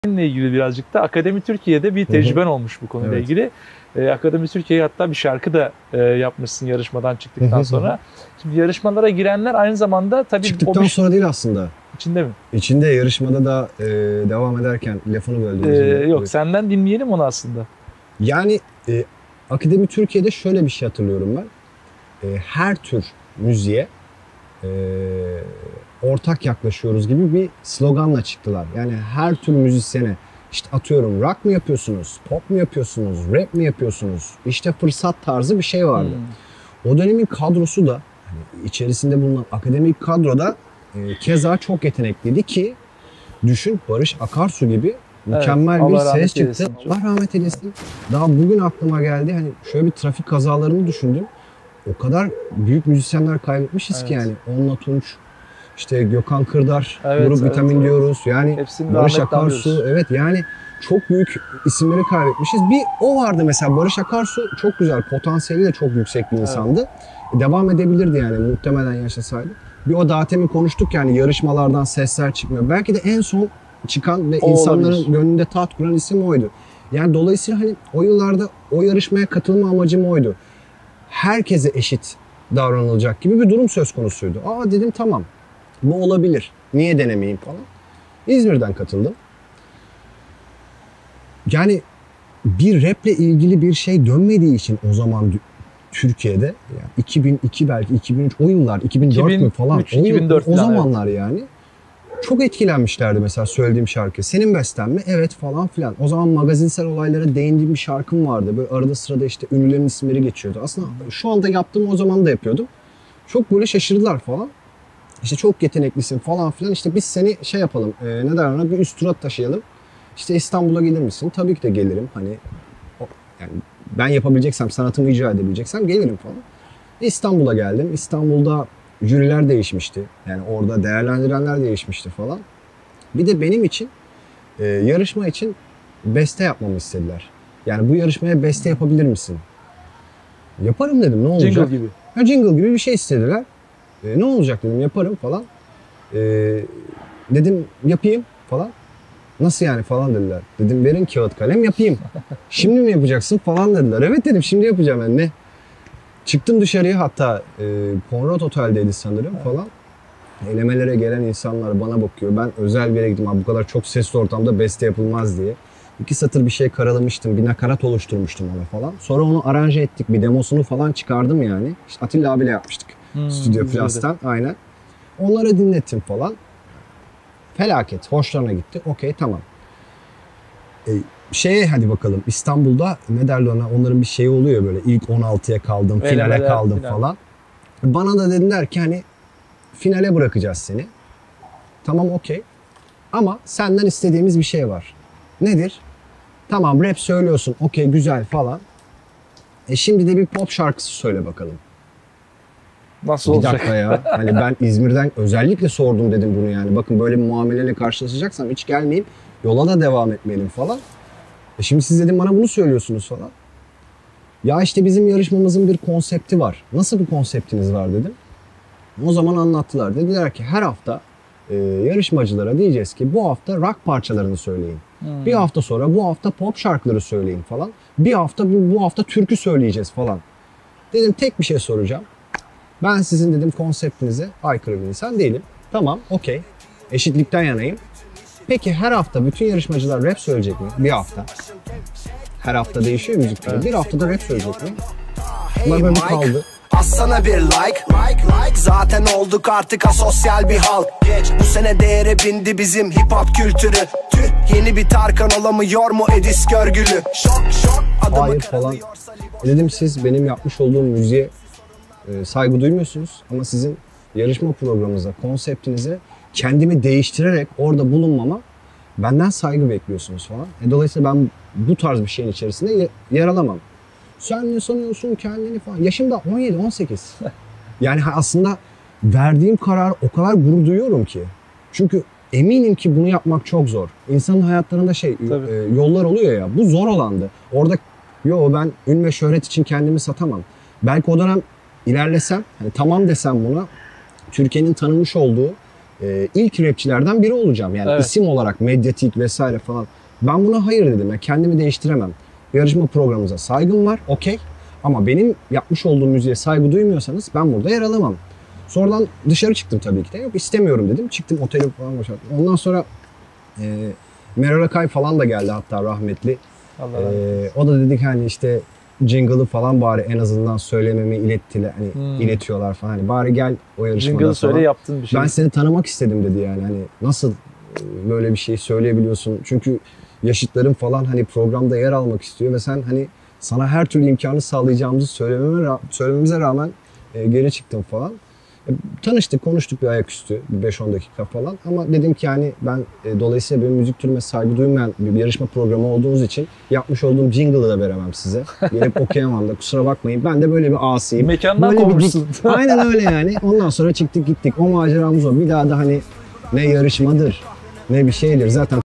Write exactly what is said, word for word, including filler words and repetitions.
ile ilgili birazcık da Akademi Türkiye'de bir tecrüben olmuş bu konuyla Evet. ilgili. Ee, Akademi Türkiye'ye hatta bir şarkı da e, yapmışsın yarışmadan çıktıktan sonra. Şimdi yarışmalara girenler aynı zamanda tabii Çıktıktan o bir... sonra değil aslında. İçinde mi? İçinde yarışmada da e, devam ederken lafını böldüm. Ee, yok senden dinleyelim onu aslında. Yani e, Akademi Türkiye'de şöyle bir şey hatırlıyorum ben. E, her tür müziğe e, ortak yaklaşıyoruz gibi bir sloganla çıktılar. Yani her tür müzisyene işte atıyorum rock mı yapıyorsunuz, pop mu yapıyorsunuz, rap mi yapıyorsunuz? İşte fırsat tarzı bir şey vardı. Hmm. O dönemin kadrosu da hani içerisinde bulunan akademik kadroda e, keza çok yetenekliydi ki düşün Barış Akarsu gibi mükemmel evet, bir ses çıktı. Eylesin. Allah rahmet eylesin. Daha bugün aklıma geldi. Hani şöyle bir trafik kazalarını düşündüm. O kadar büyük müzisyenler kaybetmişiz evet. ki yani. Onunla Tunç, işte Gökhan Kırdar, evet, Grup evet, Vitamin evet. diyoruz. Yani hepsini Barış Akarsu, evet yani çok büyük isimleri kaybetmişiz. Bir o vardı mesela Barış Akarsu çok güzel, potansiyeli de çok yüksek bir insandı. Evet. Devam edebilirdi yani muhtemelen yaşasaydı. Bir o daha temin konuştuk yani yarışmalardan sesler çıkmıyor. Belki de en son çıkan ve o insanların olabilir. Gönlünde taht kuran isim oydu. Yani dolayısıyla hani o yıllarda o yarışmaya katılma amacım oydu. Herkese eşit davranılacak gibi bir durum söz konusuydu. Aa dedim tamam bu olabilir. Niye denemeyeyim falan. İzmir'den katıldım. Yani bir raple ilgili bir şey dönmediği için o zaman Türkiye'de yani iki bin iki belki iki bin üç o yıllar iki bin dört iki bin üç, mü falan iki bin dört o, o zamanlar evet. yani çok etkilenmişlerdi mesela söylediğim şarkı. Senin besten mi? Evet falan filan. O zaman magazinsel olaylara değindiğim bir şarkım vardı. Böyle arada sırada işte ünlülerin isimleri geçiyordu. Aslında şu anda yaptığım o zaman da yapıyordum. Çok böyle şaşırdılar falan. İşte çok yeteneklisin falan filan. İşte biz seni şey yapalım. E, ne derler ona bir üst tura taşıyalım. İşte İstanbul'a gelir misin? Tabii ki de gelirim. Hani yani ben yapabileceksem, sanatımı icra edebileceksem gelirim falan. İstanbul'a geldim. İstanbul'da jüriler değişmişti. Yani orada değerlendirenler değişmişti falan. Bir de benim için e, yarışma için beste yapmamı istediler. Yani bu yarışmaya beste yapabilir misin? Yaparım dedim ne olacak? Jingle gibi. Ha, jingle gibi bir şey istediler. E, ne olacak dedim yaparım falan. E, dedim yapayım falan. Nasıl yani falan dediler. Dedim verin kağıt kalem yapayım. Şimdi mi yapacaksın falan dediler. Evet dedim şimdi yapacağım ben ne? Çıktım dışarıya hatta e, Conrad Otel'deydi sanırım evet. falan. Elemelere gelen insanlar bana bakıyor. Ben özel bir yere gittim. Abi, bu kadar çok sesli ortamda beste yapılmaz diye. İki satır bir şey karalamıştım. Bir nakarat oluşturmuştum ona falan. Sonra onu aranje ettik. Bir demosunu falan çıkardım yani. İşte Atilla abiyle yapmıştık. Hmm, Stüdyo Plus'tan. Aynen. Onları dinlettim falan. Felaket. Hoşlarına gitti. Okey tamam. E, şeye hadi bakalım. İstanbul'da ne derler ona? Onların bir şeyi oluyor böyle. İlk on altıya kaldım. Finale Elemeler, kaldım final. falan. Bana da dediler ki hani finale bırakacağız seni. Tamam okey. Ama senden istediğimiz bir şey var. Nedir? Tamam rap söylüyorsun. Okey güzel falan. E şimdi de bir pop şarkısı söyle bakalım. Nasıl bir olacak? Bir dakika ya. Hani ben İzmir'den özellikle sordum dedim bunu yani. Bakın böyle bir muameleyle karşılaşacaksam hiç gelmeyeyim. Yola da devam etmeyelim falan. E şimdi siz dedim bana bunu söylüyorsunuz falan. Ya işte bizim yarışmamızın bir konsepti var. Nasıl bir konseptiniz var dedim. O zaman anlattılar. Dediler ki her hafta e, yarışmacılara diyeceğiz ki bu hafta rock parçalarını söyleyin. Hmm. Bir hafta sonra bu hafta pop şarkıları söyleyin falan. Bir hafta bu, bu hafta türkü söyleyeceğiz falan. Dedim tek bir şey soracağım. Ben sizin dedim konseptinize aykırı bir insan değilim. Tamam okey. Eşitlikten yanayım. Peki her hafta bütün yarışmacılar rap söyleyecek mi? Bir hafta. Her hafta değişiyor müzik türü. Evet. Bir haftada rap söyleyecek mi? Bunlar böyle kaldı. Assana bir like, like, like. Zaten olduk artık asosyal bir halk. Geç. Bu sene değere bindi bizim hip hop kültürü. Tüh, yeni bir Tarkan olamıyor mu Edis Görgülü? Şok şok. Hayır falan. E dedim siz benim yapmış olduğum müziğe e, saygı duymuyorsunuz. Ama sizin yarışma programınıza, konseptinize kendimi değiştirerek orada bulunmama benden saygı bekliyorsunuz falan. E, dolayısıyla ben bu tarz bir şeyin içerisinde yer alamam. Sen ne sanıyorsun kendini falan. Yaşım da on yedi on sekiz. Yani aslında verdiğim karar o kadar gurur duyuyorum ki. Çünkü eminim ki bunu yapmak çok zor. İnsanın hayatlarında şey e, yollar oluyor ya. Bu zor olandı. Orada yo ben ün ve şöhret için kendimi satamam. Belki o dönem ilerlesem, hani tamam desem buna Türkiye'nin tanınmış olduğu e, ilk rapçilerden biri olacağım. Yani Evet. isim olarak, medyatik vesaire falan. Ben buna hayır dedim. Yani kendimi değiştiremem. Yarışma programımıza saygım var, okey. Ama benim yapmış olduğum müziğe saygı duymuyorsanız ben burada yer alamam. Sonradan dışarı çıktım tabii ki de. Yok istemiyorum dedim. Çıktım oteli falan boşalttım. Ondan sonra e, Meral Akay falan da geldi hatta rahmetli. Allah razı olsun. E, o da dedi ki hani işte jingle'ı falan bari en azından söylememi ilettiler. Hani Hmm. iletiyorlar falan. Hani bari gel o yarışmada Jingle'ı falan. söyle yaptın bir şey. Ben seni tanımak istedim dedi yani. Hani nasıl böyle bir şey söyleyebiliyorsun? Çünkü yaşıtlarım falan hani programda yer almak istiyor ve sen hani sana her türlü imkanı sağlayacağımızı söylememe, ra- söylememize rağmen e, geri çıktım falan. E, tanıştık, konuştuk bir ayaküstü, bir beş on dakika falan ama dedim ki yani ben e, dolayısıyla benim müzik türüme saygı duymayan bir yarışma programı olduğunuz için yapmış olduğum jingle'ı da veremem size. Gelip okuyamam da kusura bakmayın. Ben de böyle bir asiyim. Mekandan Böyle bir dik- kovmuşsun. Aynen öyle yani. Ondan sonra çıktık gittik. O maceramız o. Bir daha da hani ne yarışmadır ne bir şeydir. Zaten